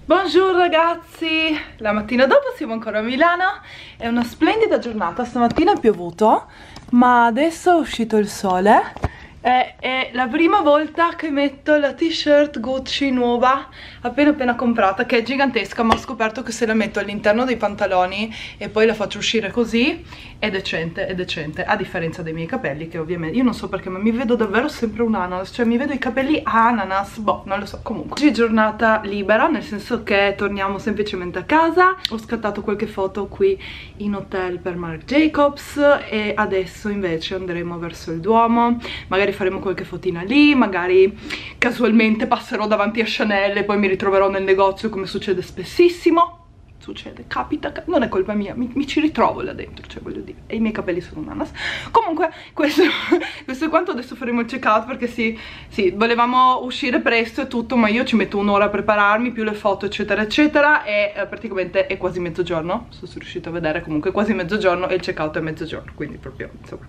Buongiorno ragazzi, la mattina dopo siamo ancora a Milano, è una splendida giornata, stamattina è piovuto ma adesso è uscito il sole. È la prima volta che metto la t-shirt Gucci nuova appena comprata, che è gigantesca, ma ho scoperto che se la metto all'interno dei pantaloni e poi la faccio uscire così è decente, a differenza dei miei capelli, che ovviamente io non so perché ma mi vedo davvero sempre un ananas, cioè mi vedo i capelli a ananas, boh, non lo so. Comunque oggi è giornata libera, nel senso che torniamo semplicemente a casa. Ho scattato qualche foto qui in hotel per Marc Jacobs e adesso invece andremo verso il Duomo, magari faremo qualche fotina lì, magari casualmente passerò davanti a Chanel e poi mi ritroverò nel negozio, come succede spessissimo. Succede, capita, non è colpa mia, mi ci ritrovo là dentro, cioè voglio dire, e i miei capelli sono un ananas. Comunque questo è quanto. Adesso faremo il check out perché sì, volevamo uscire presto e tutto, ma io ci metto un'ora a prepararmi, più le foto eccetera eccetera, e praticamente è quasi mezzogiorno, se sono riuscita a vedere, comunque quasi mezzogiorno, e il check out è mezzogiorno, quindi proprio insomma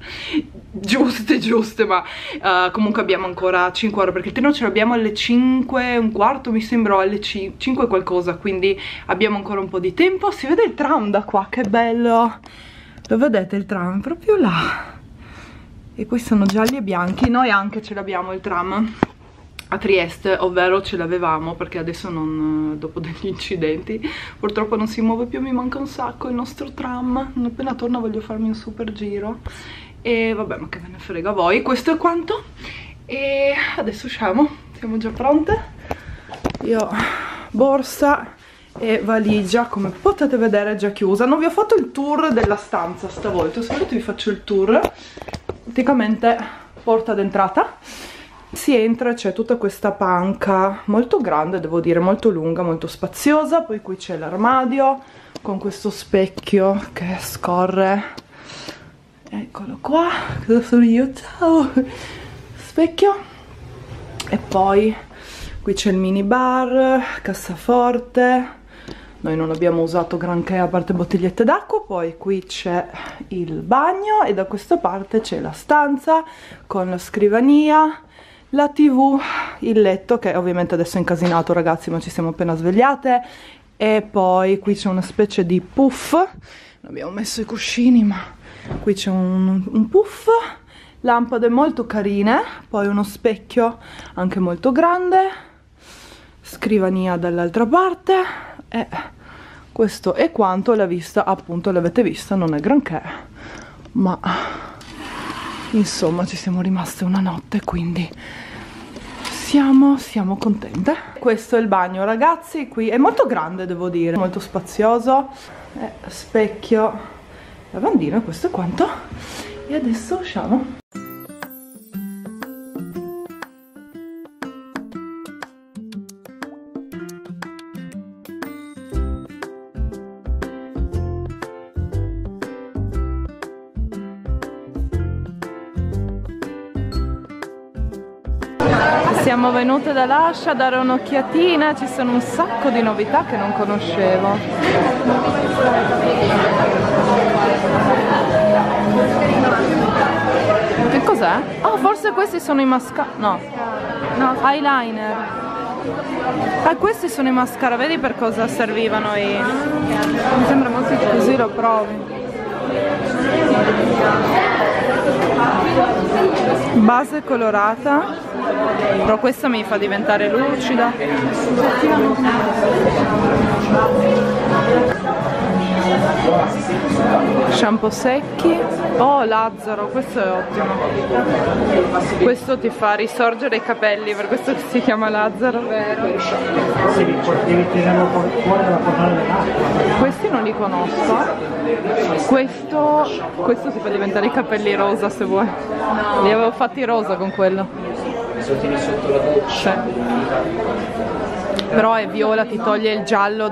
giuste, ma comunque abbiamo ancora 5 ore perché il treno ce l'abbiamo alle 5:15 mi sembra, alle 5 qualcosa, quindi abbiamo ancora un po' di tempo. Si vede il tram da qua, che bello, lo vedete il tram? Proprio là, e qui sono gialli e bianchi. Noi anche ce l'abbiamo il tram a Trieste, ovvero ce l'avevamo perché adesso non, dopo degli incidenti purtroppo non si muove più, mi manca un sacco il nostro tram. Appena torno voglio farmi un super giro e vabbè, ma che ve ne frega a voi. Questo è quanto e adesso usciamo, siamo già pronte. Io borsa e valigia, come potete vedere, è già chiusa. Non vi ho fatto il tour della stanza stavolta, se volete vi faccio il tour. Praticamente porta d'entrata, si entra e c'è tutta questa panca molto grande, devo dire, molto lunga, molto spaziosa. Poi qui c'è l'armadio con questo specchio che scorre, eccolo qua, cosa sono io, ciao, specchio. E poi qui c'è il mini bar, cassaforte. Noi non abbiamo usato granché a parte bottigliette d'acqua. Poi qui c'è il bagno e da questa parte c'è la stanza con la scrivania, la TV, il letto che ovviamente adesso è incasinato ragazzi, ma ci siamo appena svegliate. E poi qui c'è una specie di puff, non abbiamo messo i cuscini ma qui c'è un puff, lampade molto carine, poi uno specchio anche molto grande, scrivania dall'altra parte e questo è quanto. La vista appunto l'avete vista, non è granché, ma insomma ci siamo rimaste una notte, quindi siamo contente. Questo è il bagno ragazzi, qui è molto grande devo dire, molto spazioso, specchio, lavandino, questo è quanto. E adesso usciamo. Siamo venute da Lascia a dare un'occhiatina, ci sono un sacco di novità che non conoscevo. Che cos'è? Oh, forse questi sono i mascara, no, eyeliner. Ah, questi sono i mascara, vedi per cosa servivano mi sembra molto così, lo provi. Base colorata, però questa mi fa diventare lucida. Shampoo secchi. Oh, Lazzaro, questo è ottimo. Questo ti fa risorgere i capelli, per questo che si chiama Lazzaro. Vero. Questi non li conosco. Questo ti fa diventare i capelli rosa se vuoi. Li avevo fatti rosa con quello. Sotto la doccia. Però è viola, ti toglie il giallo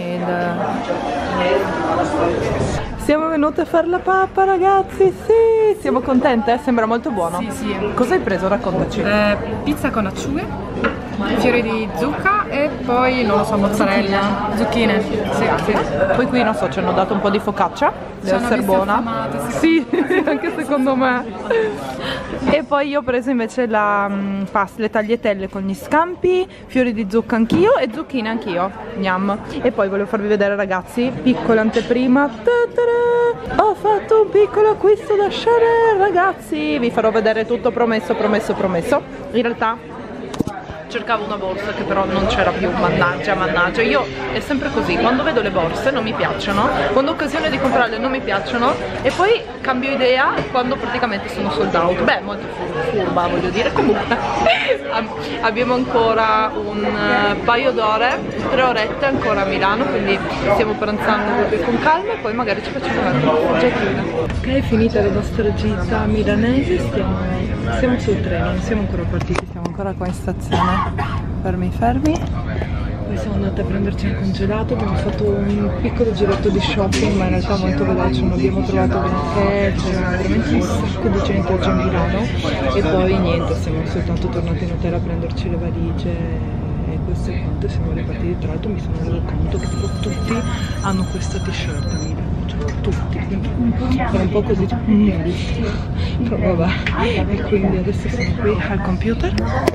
Siamo venute a fare la pappa ragazzi, sì, siamo contente, sembra molto buono. Sì. Cosa hai preso? Raccontaci. Pizza con acciughe, fiori di zucca e poi, non lo so, mozzarella, zucchine. Sì, sì. Poi qui, non so, ci hanno dato un po' di focaccia, deve essere buona. Sì, anche secondo me. E poi io ho preso invece la pasta, le tagliatelle con gli scampi, fiori di zucca anch'io e zucchine anch'io. Gnam. E poi volevo farvi vedere, ragazzi, piccola anteprima. Ta-ta-da! Ho fatto un piccolo acquisto da Chanel, ragazzi. Vi farò vedere tutto, promesso, promesso, promesso. In realtà cercavo una borsa che però non c'era più, mannaggia, mannaggia. Io è sempre così, quando vedo le borse non mi piacciono, quando ho occasione di comprarle non mi piacciono e poi cambio idea quando praticamente sono sold out. Beh, molto furba, voglio dire. Comunque abbiamo ancora un paio d'ore, 3 orette ancora a Milano, quindi stiamo pranzando proprio con calma e poi magari ci facciamo una giatina. Ok, è finita la nostra gita milanese, siamo sul treno, non siamo ancora partiti, siamo ancora qua in stazione. Fermi, fermi. Poi siamo andati a prenderci il congelato, abbiamo fatto un piccolo giretto di shopping, ma in realtà molto veloce, non abbiamo trovato benché, c'era veramente un sacco di gente oggi a Milano e poi niente, siamo soltanto tornati in hotel a prenderci le valigie e questo è quanto, siamo ripartiti. Tra l'altro mi sono reso conto che tipo tutti hanno questa t-shirt a Milano, cioè tutti, quindi era un po' così, però vabbè, e quindi adesso sono qui al computer.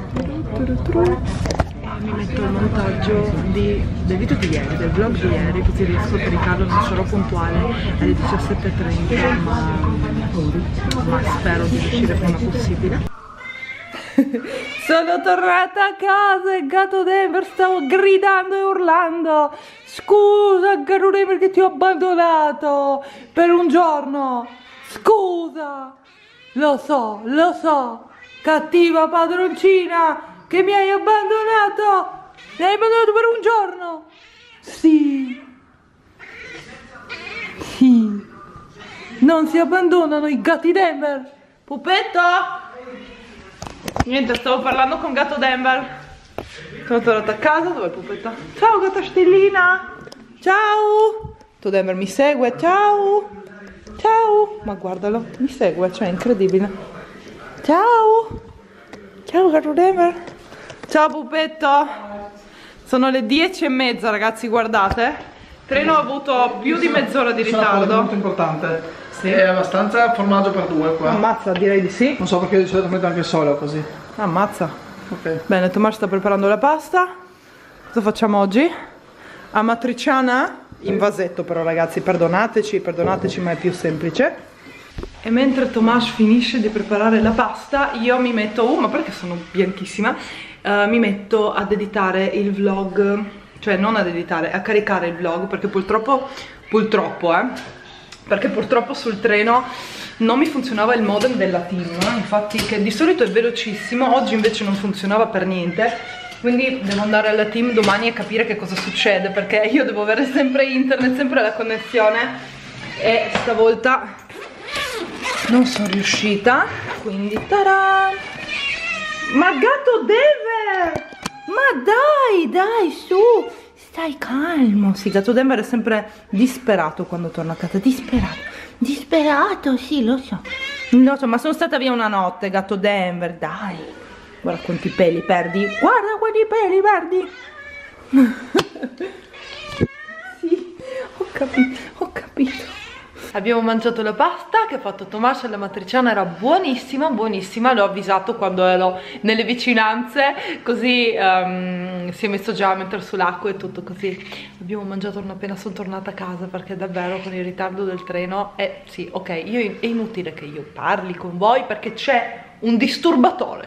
Mi metto il montaggio del video di ieri, del vlog di ieri, così riesco a caricarlo, non sarò puntuale alle 17:30, ma spero di riuscire prima possibile. Sono tornata a casa e Gatto Denver stavo gridando e urlando: scusa Gatto Denver che ti ho abbandonato per un giorno, scusa, lo so, cattiva padroncina che mi hai abbandonato! Mi hai abbandonato per un giorno! Sì! Sì! Non si abbandonano i gatti Denver! Pupetto! Niente, stavo parlando con Gatto Denver. Sono tornata a casa, dove è il pupetto? Ciao gatta stellina! Ciao! Gatto Denver mi segue, ciao! Ciao! Ma guardalo, mi segue, cioè è incredibile. Ciao! Ciao Gatto Denver! Ciao pupetto! Sono le 10:30 ragazzi, guardate. Il treno ha avuto più di mezz'ora di ritardo. Molto importante. Sì. È abbastanza formaggio per due qua. Ammazza, direi di sì. Non so perché di solito metto anche solo così. Ammazza. Ok. Bene, Tommaso sta preparando la pasta. Cosa facciamo oggi? Amatriciana in vasetto però ragazzi, perdonateci, ma è più semplice. E mentre Tommaso finisce di preparare la pasta, io mi metto, ma perché sono bianchissima, mi metto ad editare il vlog, cioè non ad editare, a caricare il vlog, perché purtroppo sul treno non mi funzionava il modem della team, infatti, che di solito è velocissimo, oggi invece non funzionava per niente, quindi devo andare alla team domani e capire che cosa succede, perché io devo avere sempre internet, sempre la connessione, e stavolta non sono riuscita, quindi tada! Ma Gatto Denver! Ma dai, su! Stai calmo. Sì, Gatto Denver è sempre disperato quando torna a casa. Disperato, sì, lo so, ma sono stata via una notte, Gatto Denver, dai. Guarda quanti peli perdi. Guarda quanti peli perdi. Sì, ho capito. Abbiamo mangiato la pasta che ha fatto Tommaso alla matriciana, era buonissima, buonissima, l'ho avvisato quando ero nelle vicinanze, così si è messo già a mettere sull'acqua e tutto così. Abbiamo mangiato non appena sono tornata a casa, perché davvero con il ritardo del treno, sì, ok, è inutile che io parli con voi perché c'è un disturbatore,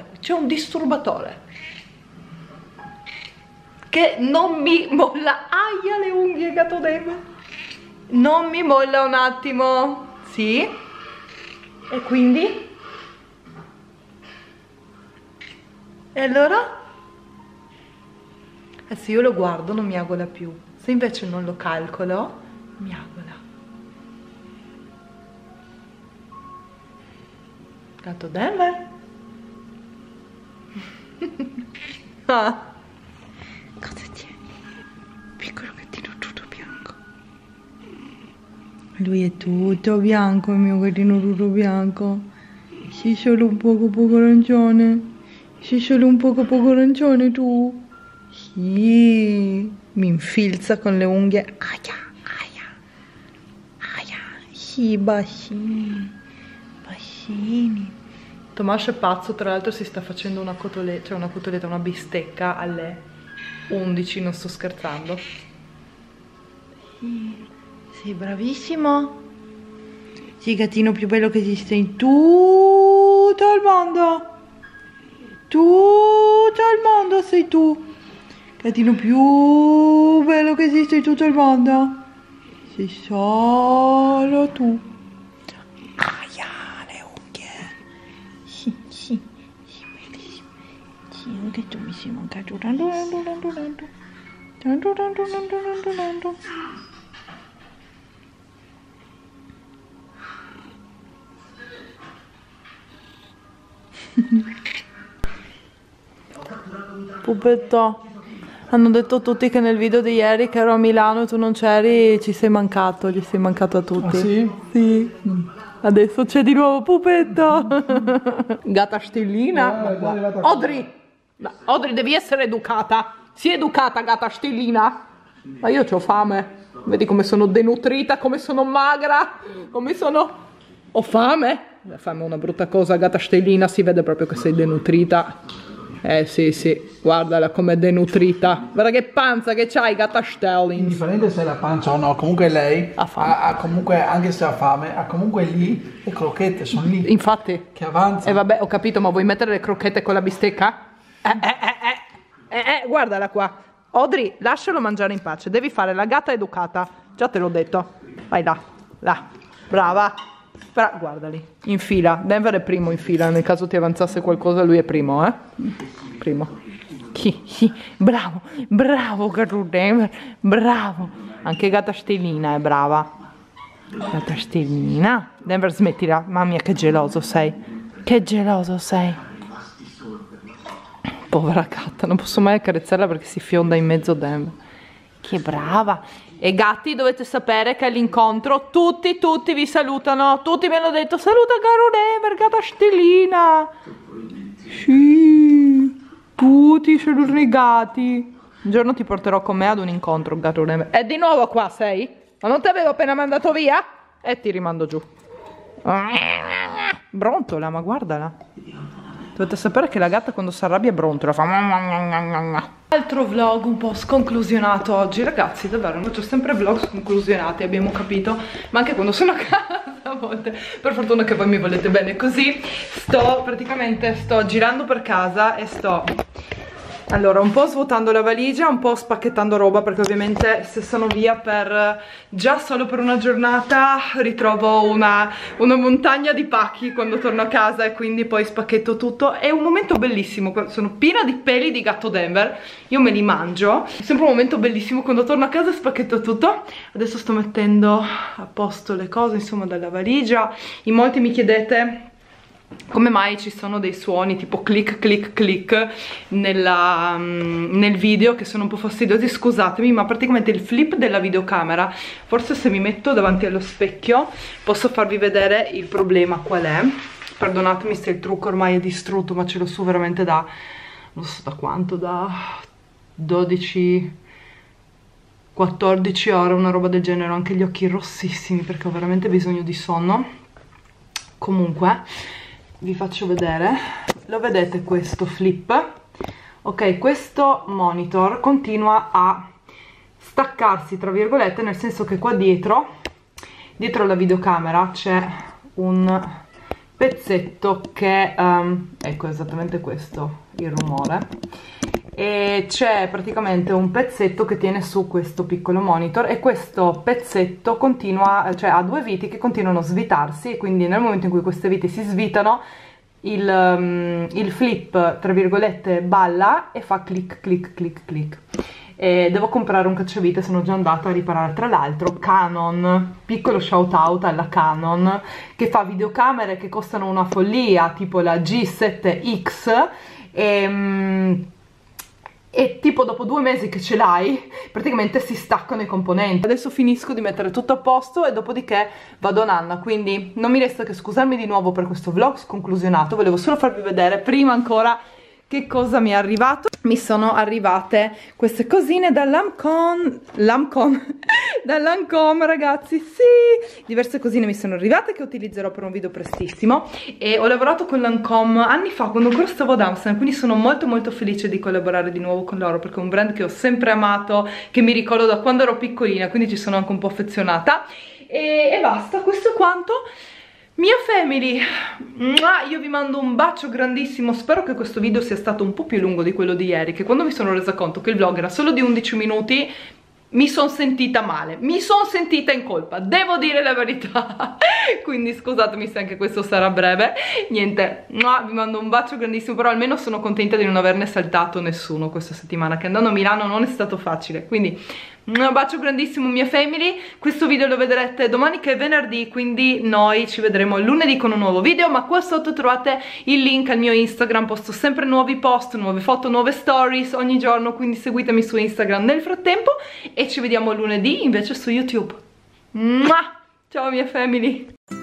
che non mi molla, aia le unghie Gatto Denver. Non mi molla un attimo, sì, e quindi? E allora? Se io lo guardo non mi agola più, se invece non lo calcolo, mi agola. Gatto Denver? Ah. Cosa tieni? Piccolo gattino tutto bianco. Lui è tutto bianco, il mio gattino tutto bianco. Sì, solo un poco arancione. Sei solo un poco arancione tu? Sì, mi infilza con le unghie. Aia, aia, aia. Sì, bacini, bacini. Tommaso è pazzo, tra l'altro si sta facendo una cotoletta, cioè una bistecca alle 11, non sto scherzando. Sì, sei bravissimo. Sei il gattino più bello che esiste in tutto il mondo. Tutto il mondo sei tu. Gattino più bello che esiste in tutto il mondo. Sei solo tu. Aia, le unghie. Sì, bellissimo. Sì, anche tu mi sei mancato tanto. Pupetto, hanno detto tutti che nel video di ieri che ero a Milano e tu non c'eri, ci sei mancato, gli sei mancato a tutti. Ah, sì? Sì. Adesso c'è di nuovo Pupetto. Gatta stellina. Audrey! No, Audrey, devi essere educata. Sii educata, gatta stellina. Ma io c'ho fame. Vedi come sono denutrita, come sono magra, come sono... Ho fame? La fame è una brutta cosa, gatta stellina, si vede proprio che sei denutrita. Sì, guardala com'è denutrita. Guarda che panza che c'hai, gatta stellina. Indifferente se è la pancia o no, comunque lei ha fame. Ha comunque, anche se ha fame, ha comunque lì le crocchette, sono lì. Infatti. Che avanza. E vabbè, ho capito, ma vuoi mettere le crocchette con la bistecca? Guardala qua. Audrey, lascialo mangiare in pace, devi fare la gatta educata. Già te l'ho detto. Vai là, brava. Guardali, in fila. Denver è primo in fila, nel caso ti avanzasse qualcosa lui è primo, primo. Bravo Carlo Denver, bravo. Anche gatta stellina è brava. Gatta stellina. Denver, smettila, mamma mia che geloso sei. Povera gatta, non posso mai accarezzarla perché si fionda in mezzo Denver. Che brava. E gatti, dovete sapere che all'incontro tutti vi salutano. Tutti mi hanno detto saluta caro Denver, gatta stellina. Sì, tutti sono i gatti. Un giorno ti porterò con me ad un incontro, gatto Denver. E di nuovo qua sei? Ma non ti avevo appena mandato via? E ti rimando giù. Brontola, ma guardala. Dovete sapere che la gatta quando si arrabbia brontola fa... Altro vlog un po' sconclusionato oggi, ragazzi, davvero, faccio sempre vlog sconclusionati, abbiamo capito, ma anche quando sono a casa a volte, per fortuna che voi mi volete bene così. Sto girando per casa e sto... Allora, un po' svuotando la valigia, un po' spacchettando roba, perché ovviamente se sono via per già solo per una giornata ritrovo una montagna di pacchi quando torno a casa e quindi poi spacchetto tutto. È un momento bellissimo, sono piena di peli di gatto Denver, io me li mangio, è sempre un momento bellissimo quando torno a casa e spacchetto tutto. Adesso sto mettendo a posto le cose, insomma, dalla valigia. In molti mi chiedete come mai ci sono dei suoni tipo click click click nel video che sono un po' fastidiosi, scusatemi, ma praticamente il flip della videocamera, forse se mi metto davanti allo specchio posso farvi vedere il problema qual è. Perdonatemi se il trucco ormai è distrutto, ma ce l'ho su veramente da, non so da quanto, da 12 14 ore, una roba del genere. Ho anche gli occhi rossissimi perché ho veramente bisogno di sonno. Comunque vi faccio vedere, lo vedete questo flip? Ok, questo monitor continua a staccarsi tra virgolette, nel senso che qua dietro la videocamera c'è un pezzetto che ecco, esattamente questo il rumore, e c'è praticamente un pezzetto che tiene su questo piccolo monitor e questo pezzetto continua, cioè ha due viti che continuano a svitarsi, e quindi nel momento in cui queste viti si svitano il flip tra virgolette balla e fa click click click click. E devo comprare un cacciavite, sono già andata a riparare. Tra l'altro Canon, piccolo shout out alla Canon, che fa videocamere che costano una follia, tipo la G7X, e tipo dopo 2 mesi che ce l'hai praticamente si staccano i componenti. Adesso finisco di mettere tutto a posto e dopodiché vado a nanna, quindi non mi resta che scusarmi di nuovo per questo vlog sconclusionato. Volevo solo farvi vedere prima ancora che cosa mi è arrivato. Mi sono arrivate queste cosine da Lancome ragazzi, sì, diverse cosine mi sono arrivate che utilizzerò per un video prestissimo, e ho lavorato con Lancome anni fa quando ancora stavo ad Amsterdam, quindi sono molto felice di collaborare di nuovo con loro, perché è un brand che ho sempre amato, che mi ricordo da quando ero piccolina, quindi ci sono anche un po' affezionata. E basta, questo è quanto. Mia family, io vi mando un bacio grandissimo, spero che questo video sia stato un po' più lungo di quello di ieri, che quando mi sono resa conto che il vlog era solo di 11 minuti mi sono sentita male, mi sono sentita in colpa, devo dire la verità. Quindi scusatemi se anche questo sarà breve. Niente, vi mando un bacio grandissimo, però almeno sono contenta di non averne saltato nessuno questa settimana, che andando a Milano non è stato facile. Quindi un bacio grandissimo mia family. Questo video lo vedrete domani che è venerdì, quindi noi ci vedremo lunedì con un nuovo video, ma qua sotto trovate il link al mio Instagram, posto sempre nuovi post, nuove foto, nuove stories ogni giorno, quindi seguitemi su Instagram nel frattempo e ci vediamo lunedì invece su YouTube. Ciao mia family.